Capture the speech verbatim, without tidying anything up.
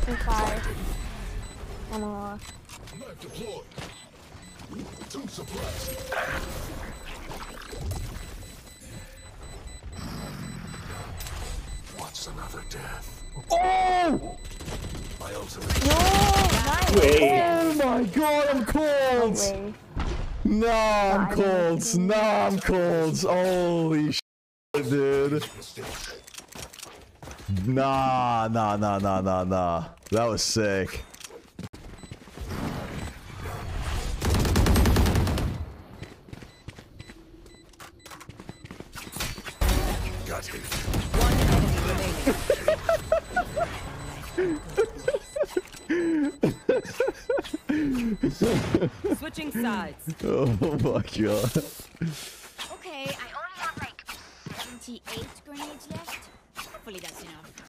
five. One more. Knife deployed. Two suppressed. What's another death? Oh! My ultimate. No, nice. Wait. Oh my god, I'm cold! Way. No, I'm Fine. cold. No, I'm cold. Holy shit, dude. Nah, nah, nah, nah, nah, nah. That was sick. Got him. One enemy remaining. Switching sides. Oh my god. Okay, I only have like seventy-eight grenades left. Hopefully that's enough.